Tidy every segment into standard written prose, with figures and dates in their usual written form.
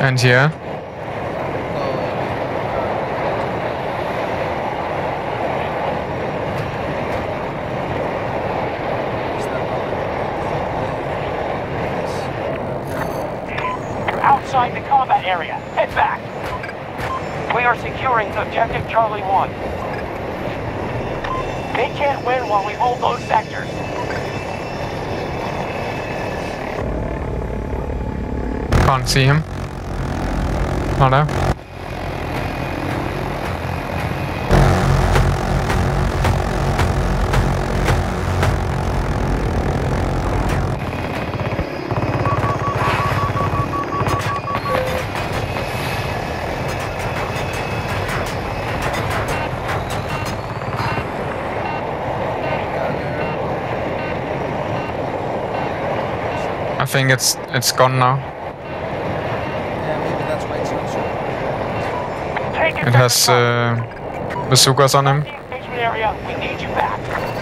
And here. You're outside the combat area. Head back. We are securing objective Charlie 1. They can't win while we hold those sectors. Can't see him. Oh no. I think it's gone now. Yeah, maybe that's why it's not so. It has bazookas on him. Engagement area, we need you back.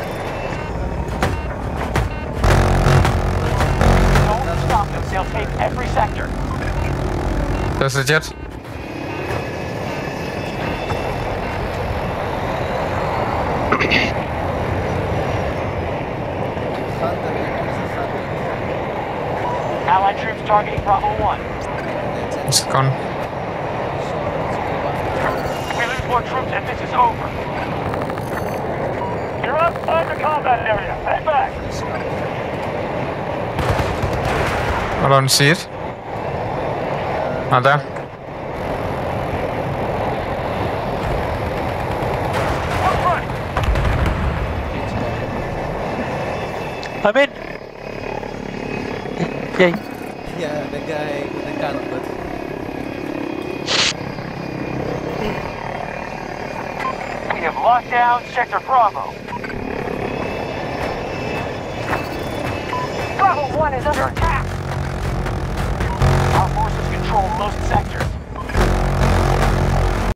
Don't stop them, they'll take every sector. There's a jet. Allied troops targeting Bravo 1. It's gone. We lose more troops and this is over. You're outside the combat area. Head back. I don't see it. Not there. Up front. I'm in. Yay. Yeah, the guy with the gun, but We have locked down Sector Bravo. Bravo 1 is under attack. Our forces control most sectors.